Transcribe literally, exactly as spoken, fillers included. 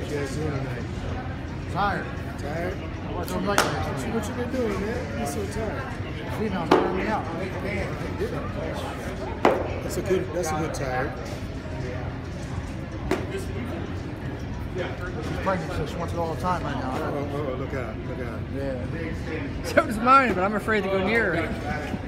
you guys doing tonight? Tired. Tired? What's up, like What you, what you been doing, man? You're so tired. Females wearing me out. That's a good. That's a good tired. She's pregnant, so she wants it all the time right now. Oh, oh, oh, look out! Look out! Yeah. So does mine, but I'm afraid to go near her.